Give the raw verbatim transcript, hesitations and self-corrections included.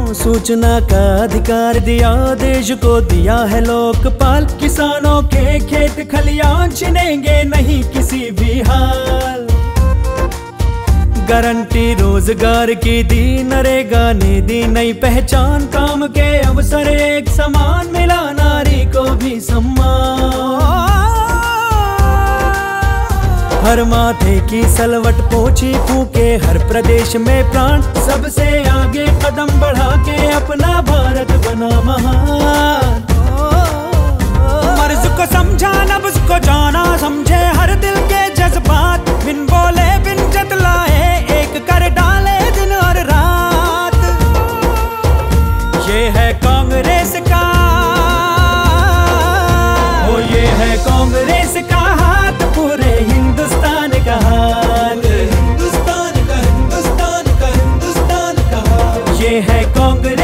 सूचना का अधिकार दिया, देश को दिया है लोकपाल। किसानों के खेत खलियान छिनेंगे नहीं किसी भी हाल। गारंटी रोजगार की दी, नरेगा ने दी नई पहचान। काम के अवसर एक समान, मिला नारी को भी सम्मान। हर माथे की सलवट पोछी, फूके हर प्रदेश में प्राण। सबसे आगे कदम बढ़ा के अपना भारत बना महान। मर्ज को समझा, नब्ज को जाना, समझे हर दिल के जज्बात। बिन बोले बिन जतलाए एक कर डाले दिन और रात। ये है कांग्रेस का, ओ ये है कांग्रेस का हाथ, पूरे हिंदुस्तान का हाथ। हिंदुस्तान का हिंदुस्तान का हिंदुस्तान का हाथ। ये है कांग्रेस